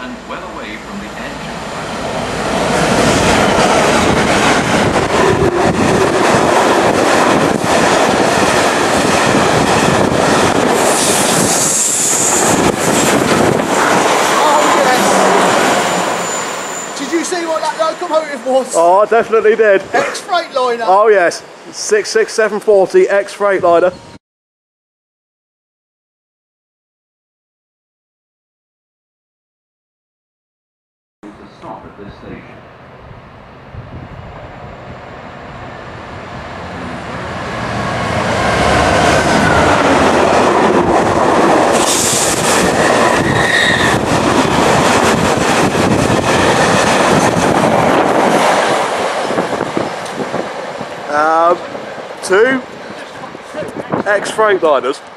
stand well away from the edge of the platform. Did you see what that locomotive was? Oh, I definitely did. Ex-Freightliner. Oh yes, 66740 ex-Freightliner. Stop at this station. Two ex-Freightliners.